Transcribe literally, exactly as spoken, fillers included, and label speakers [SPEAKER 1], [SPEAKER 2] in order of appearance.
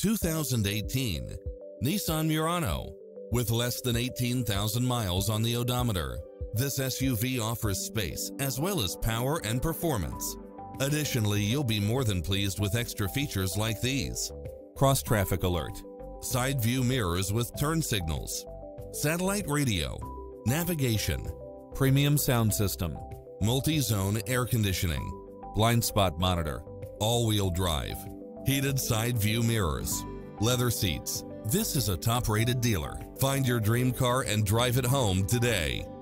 [SPEAKER 1] two thousand eighteen Nissan Murano. With less than eighteen thousand miles on the odometer, this S U V offers space as well as power and performance. Additionally, you'll be more than pleased with extra features like these: cross-traffic alert, side view mirrors with turn signals, satellite radio, navigation, premium sound system, multi-zone air conditioning, blind spot monitor, all-wheel drive, heated side view mirrors, leather seats. This is a top-rated dealer. Find your dream car and drive it home today.